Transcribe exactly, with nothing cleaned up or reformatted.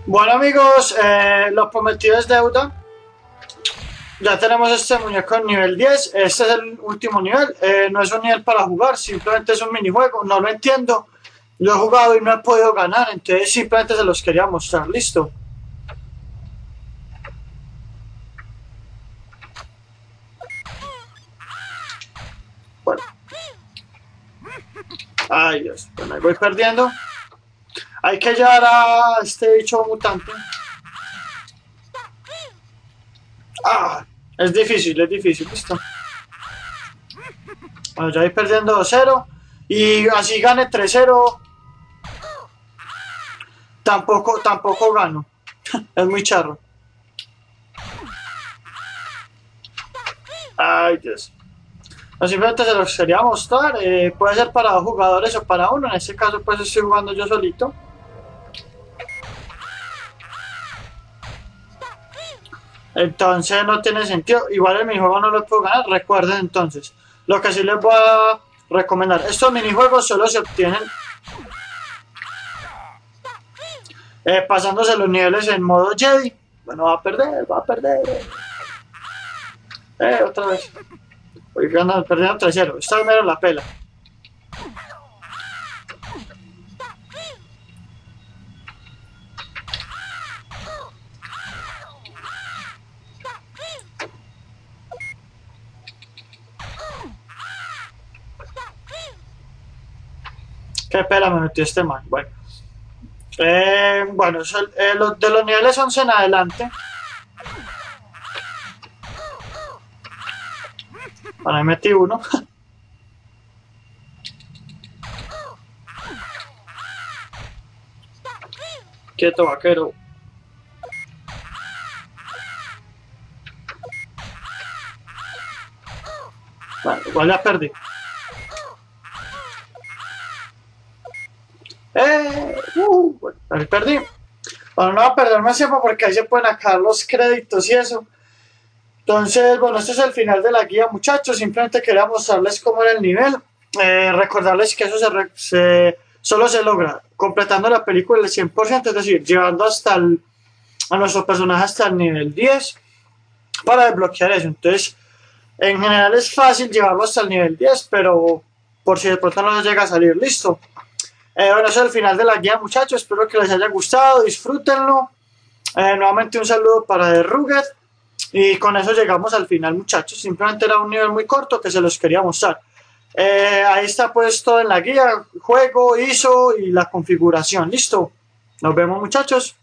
Bueno amigos, eh, lo prometido es deuda. Ya tenemos este muñeco en nivel diez. Este es el último nivel. Eh, no es un nivel para jugar, simplemente es un minijuego. No lo entiendo. Lo he jugado y no he podido ganar, entonces simplemente se los quería mostrar. Listo. Bueno. Ay Dios, bueno, ahí voy perdiendo. Hay que llevar a este bicho mutante. Ah, es difícil, es difícil, listo. Bueno, ya voy perdiendo dos cero. Y así gane tres cero. Tampoco, tampoco gano. Es muy charro. Ay Dios. No, simplemente se los quería mostrar. Eh, puede ser para dos jugadores o para uno. En este caso pues estoy jugando yo solito. Entonces no tiene sentido. Igual el minijuego no lo puedo ganar. Recuerden entonces. Lo que sí les voy a recomendar. Estos minijuegos solo se obtienen eh, pasándose los niveles en modo Jedi. Bueno, va a perder, va a perder. Eh, otra vez. Voy ganando, perdiendo tres cero. Esta vez me la pela. Qué pela me metió este man. Bueno. Eh, bueno, so, eh, los, de los niveles once en adelante. Bueno, ahí metí uno. Quieto, vaquero. Bueno, igual ya perdí. Eh, uh, bueno, ahí perdí. Bueno, no voy a perder más tiempo porque ahí se pueden acabar los créditos y eso. Entonces, bueno, este es el final de la guía, muchachos. Simplemente quería mostrarles cómo era el nivel. Eh, recordarles que eso se, se, solo se logra completando la película al cien por ciento, es decir, llevando hasta el, a nuestro personaje hasta el nivel diez para desbloquear eso. Entonces, en general es fácil llevarlo hasta el nivel diez, pero por si de pronto no les llega a salir, listo. Eh, bueno, ese es el final de la guía, muchachos. Espero que les haya gustado, disfrútenlo. Eh, nuevamente un saludo para The Rugged. Y con eso llegamos al final, muchachos. Simplemente era un nivel muy corto que se los quería mostrar. Eh, ahí está puesto en la guía, juego, I S O y la configuración. Listo. Nos vemos, muchachos.